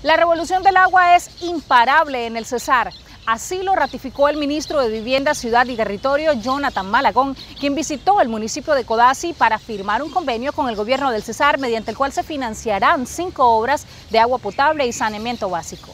La revolución del agua es imparable en el Cesar. Así lo ratificó el ministro de Vivienda, Ciudad y Territorio, Jonathan Malagón, quien visitó el municipio de Codazzi para firmar un convenio con el gobierno del Cesar, mediante el cual se financiarán 5 obras de agua potable y saneamiento básico.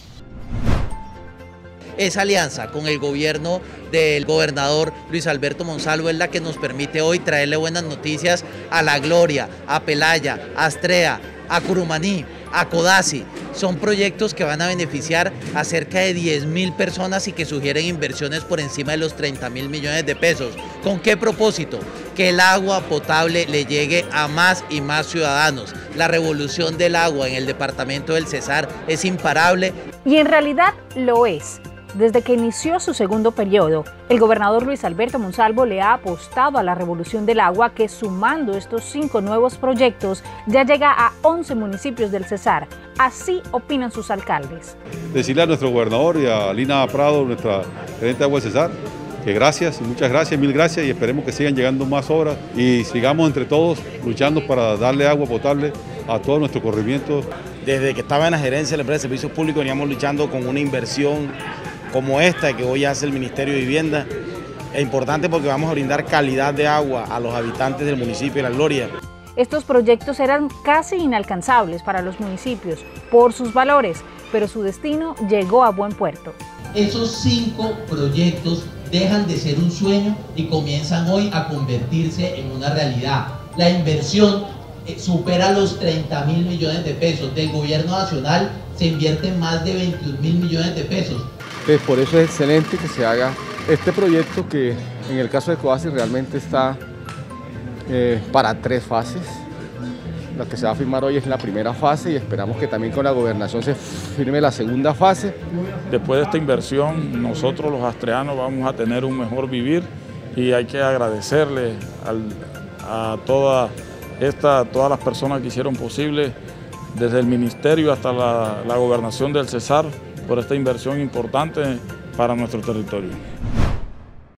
Esa alianza con el gobierno del gobernador Luis Alberto Monsalvo es la que nos permite hoy traerle buenas noticias a La Gloria, a Pelaya, a Astrea, a Curumaní, a Codazzi. Son proyectos que van a beneficiar a cerca de 10.000 personas y que sugieren inversiones por encima de los 30.000 millones de pesos. ¿Con qué propósito? Que el agua potable le llegue a más y más ciudadanos. La revolución del agua en el departamento del Cesar es imparable. Y en realidad lo es. Desde que inició su segundo periodo, el gobernador Luis Alberto Monsalvo le ha apostado a la revolución del agua que, sumando estos 5 nuevos proyectos, ya llega a 11 municipios del Cesar. Así opinan sus alcaldes. Decirle a nuestro gobernador y a Lina Prado, nuestra gerente de Agua del Cesar, que gracias, muchas gracias, mil gracias, y esperemos que sigan llegando más obras y sigamos entre todos luchando para darle agua potable a todo nuestro corregimiento. Desde que estaba en la gerencia de la empresa de servicios públicos veníamos luchando con una inversión como esta que hoy hace el Ministerio de Vivienda. Es importante porque vamos a brindar calidad de agua a los habitantes del municipio de La Gloria. Estos proyectos eran casi inalcanzables para los municipios por sus valores, pero su destino llegó a buen puerto. Esos 5 proyectos dejan de ser un sueño y comienzan hoy a convertirse en una realidad. La inversión supera los 30.000 millones de pesos. Del gobierno nacional se invierten más de 21.000 millones de pesos. Entonces, por eso es excelente que se haga este proyecto, que en el caso de Codazzi realmente está para 3 fases. La que se va a firmar hoy es la primera fase y esperamos que también con la gobernación se firme la segunda fase. Después de esta inversión, nosotros los astreanos vamos a tener un mejor vivir y hay que agradecerle a todas las personas que hicieron posible, desde el ministerio hasta la gobernación del Cesar, por esta inversión importante para nuestro territorio.